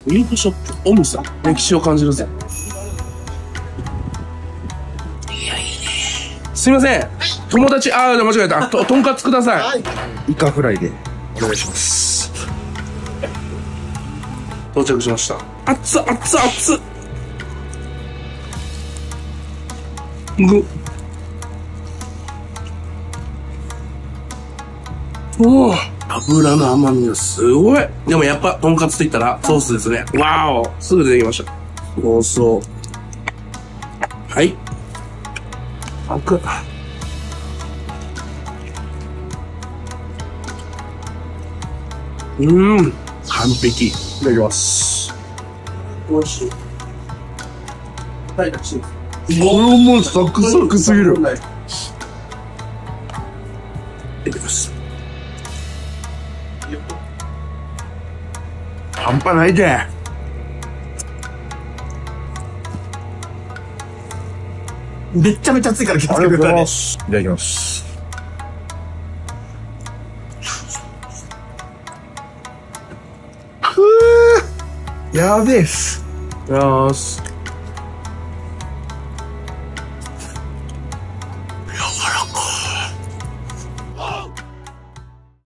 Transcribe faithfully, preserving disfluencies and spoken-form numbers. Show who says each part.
Speaker 1: ミートショップオムさん、歴史を感じるぜ。いや、いいね。すいません。友達、あー、間違えた。と、とんかつください。はい。
Speaker 2: イカフライでお願いします。
Speaker 1: 到着しました。熱っ、熱っ、熱っ。ぐ。おー。油の甘みがすごい。でもやっぱ、とんかつと言ったらソースですね。わお。すぐ出てきました。そうそう。はい。あく。うーん。完璧。いただきます。美味しい。はい、これもサクサクすぎる。いただきます。半端ないで。
Speaker 2: めっちゃめちゃ熱いから気をつけてくださいね。
Speaker 1: いただきます。
Speaker 2: ふぅー、やべえっす。
Speaker 1: いただきます。